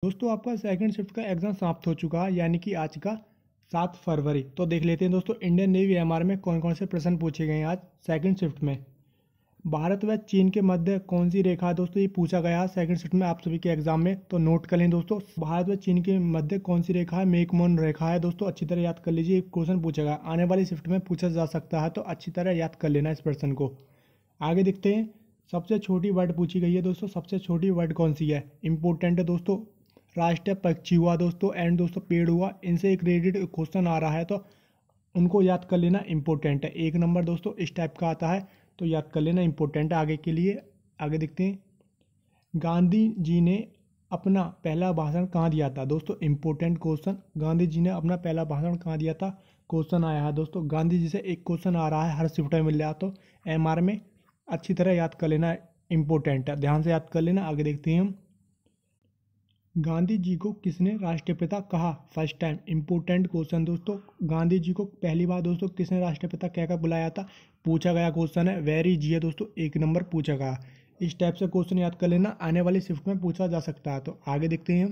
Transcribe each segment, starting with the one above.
दोस्तों आपका second shift का एग्ज़ाम समाप्त हो चुका है, यानी कि आज का 7 फरवरी। तो देख लेते हैं दोस्तों इंडियन नेवी एमआर में कौन कौन से प्रश्न पूछे गए हैं आज सेकंड शिफ्ट में। भारत व चीन के मध्य कौन सी रेखा है दोस्तों, ये पूछा गया है सेकंड शिफ्ट में आप सभी के एग्जाम में। तो नोट कर लें दोस्तों, भारत व चीन के मध्य कौन सी रेखा है, मेकमोहन रेखा है दोस्तों। अच्छी तरह याद कर लीजिए, एक क्वेश्चन पूछा गया, आने वाली शिफ्ट में पूछा जा सकता है, तो अच्छी तरह याद कर लेना इस प्रश्न को। आगे देखते हैं, सबसे छोटी वर्ड पूछी गई है दोस्तों, सबसे छोटी वर्ड कौन सी है, इंपॉर्टेंट है दोस्तों। राष्ट्रीय पक्षी हुआ दोस्तों, एंड दोस्तों पेड़ हुआ, इनसे एक रिलेटेड क्वेश्चन आ रहा है तो उनको याद कर लेना इंपॉर्टेंट है। 1 नंबर दोस्तों इस टाइप का आता है, तो याद कर लेना इंपॉर्टेंट है आगे के लिए। आगे देखते हैं, गांधी जी ने अपना पहला भाषण कहाँ दिया था दोस्तों, इंपॉर्टेंट क्वेश्चन। गांधी जी ने अपना पहला भाषण कहाँ दिया था, क्वेश्चन आया है दोस्तों। गांधी जी से एक क्वेश्चन आ रहा है, हर शिफ्ट में मिल रहा, तो एमआर में अच्छी तरह याद कर लेना इंपॉर्टेंट है, ध्यान से याद कर लेना। आगे देखते हैं हम, गांधी जी को किसने राष्ट्रपिता कहा फर्स्ट टाइम, इंपॉर्टेंट क्वेश्चन दोस्तों। गांधी जी को पहली बार दोस्तों किसने राष्ट्रपिता कहकर बुलाया था, पूछा गया क्वेश्चन है, वेरी जी है दोस्तों, 1 नंबर पूछा गया। इस टाइप से क्वेश्चन याद कर लेना, आने वाली शिफ्ट में पूछा जा सकता है। तो आगे देखते हैं हम,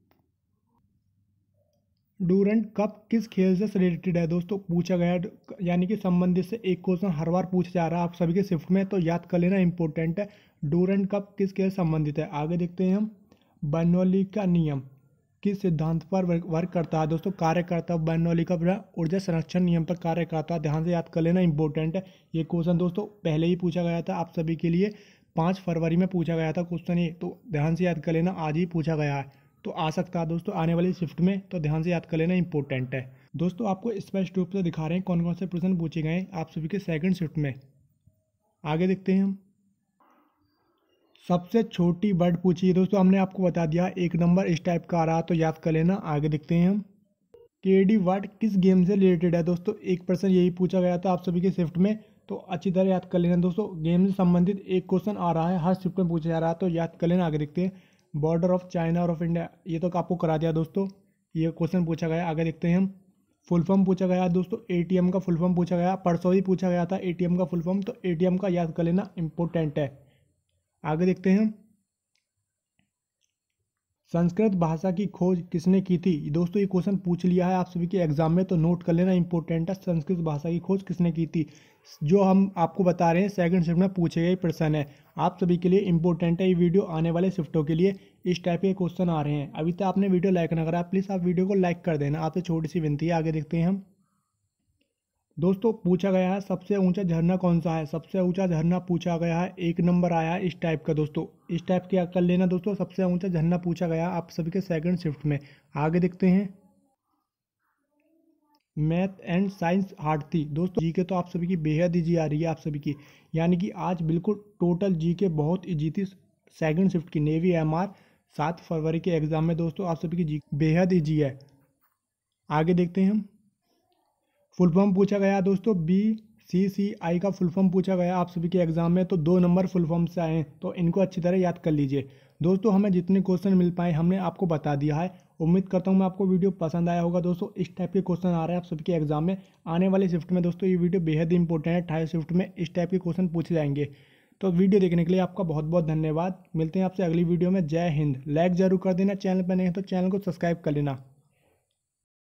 डूरंट कप किस खेल से रिलेटेड है दोस्तों, पूछा गया, यानी कि संबंधित से एक क्वेश्चन हर बार पूछा जा रहा है आप सभी के शिफ्ट में, तो याद कर लेना इंपॉर्टेंट है। डूरंट कप किस खेल से संबंधित है। आगे देखते हैं हम, बर्नौली का नियम किस सिद्धांत पर वर्क करता है दोस्तों, कार्य करता है। बर्नौली का ऊर्जा संरक्षण नियम पर कार्य करता है, ध्यान से याद कर लेना इंपॉर्टेंट है। ये क्वेश्चन दोस्तों पहले ही पूछा गया था आप सभी के लिए, 5 फरवरी में पूछा गया था क्वेश्चन ये, तो ध्यान से याद कर लेना, आज ही पूछा गया है, तो आ सकता है दोस्तों आने वाली शिफ्ट में, तो ध्यान से याद कर लेना इंपॉर्टेंट है। दोस्तों आपको स्पष्ट रूप से दिखा रहे हैं कौन कौन से प्रश्न पूछे गए हैं आप सभी के सेकंड शिफ्ट में। आगे देखते हैं हम, सबसे छोटी वर्ड पूछी है दोस्तों, हमने आपको बता दिया 1 नंबर इस टाइप का आ रहा, तो याद कर लेना। आगे देखते हैं हम, केडी वर्ड किस गेम से रिलेटेड है दोस्तों, एक प्रश्न यही पूछा गया था आप सभी के शिफ्ट में, तो अच्छी तरह याद कर लेना दोस्तों। गेम से संबंधित एक क्वेश्चन आ रहा है, हर शिफ्ट में पूछा जा रहा है, तो याद कर लेना। आगे देखते हैं, बॉर्डर ऑफ चाइना और ऑफ इंडिया, ये तो आपको करा दिया दोस्तों, ये क्वेश्चन पूछा गया। आगे देखते हैं हम, फुल फॉर्म पूछा गया दोस्तों, एटीएम का फुल फॉर्म पूछा गया, परसों ही पूछा गया था एटीएम का फुल फॉर्म, तो एटीएम का याद कर लेना इंपॉर्टेंट है। आगे देखते हैं, संस्कृत भाषा की खोज किसने की थी दोस्तों, ये क्वेश्चन पूछ लिया है आप सभी के एग्जाम में, तो नोट कर लेना इंपॉर्टेंट है। संस्कृत भाषा की खोज किसने की थी, जो हम आपको बता रहे हैं सेकंड शिफ्ट में पूछे गए प्रश्न है, आप सभी के लिए इंपॉर्टेंट है ये वीडियो। आने वाले शिफ्टों के लिए इस टाइप के क्वेश्चन आ रहे हैं। अभी तक आपने वीडियो लाइक ना करा, प्लीज़ आप वीडियो को लाइक कर देना, आपसे छोटी सी विनती है। आगे देखते हैं हम, दोस्तों पूछा गया है सबसे ऊंचा झरना कौन सा है, सबसे ऊंचा झरना पूछा गया है, 1 नंबर आया है इस टाइप का दोस्तों, इस टाइप के कर लेना दोस्तों, सबसे ऊंचा झरना पूछा गया आप सभी के सेकंड शिफ्ट में। आगे देखते हैं, मैथ एंड साइंस हार्ड थी दोस्तों, जीके तो आप सभी की बेहद ईजी आ रही है आप सभी की, यानी कि आज बिल्कुल टोटल जीके बहुत ईजी थी सेकंड शिफ्ट की नेवी एमआर 7 फरवरी के एग्जाम में दोस्तों, आप सभी की जी बेहद ईजी है। आगे देखते हैं हम, फुल फॉर्म पूछा गया दोस्तों, BCCI का फुल फॉर्म पूछा गया आप सभी के एग्जाम में, तो 2 नंबर फुल फॉर्म से आए हैं, तो इनको अच्छी तरह याद कर लीजिए दोस्तों। हमें जितने क्वेश्चन मिल पाए हमने आपको बता दिया है, उम्मीद करता हूँ मैं आपको वीडियो पसंद आया होगा दोस्तों। इस टाइप के क्वेश्चन आ रहे हैं आप सभी के एग्जाम में, आने वाले शिफ्ट में दोस्तों ये वीडियो बेहद इंपॉर्टेंट है, 28 शिफ्ट में इस टाइप के क्वेश्चन पूछे जाएंगे। तो वीडियो देखने के लिए आपका बहुत बहुत धन्यवाद, मिलते हैं आपसे अगली वीडियो में। जय हिंद। लाइक जरूर कर देना, चैनल पर नहीं है तो चैनल को सब्सक्राइब कर लेना।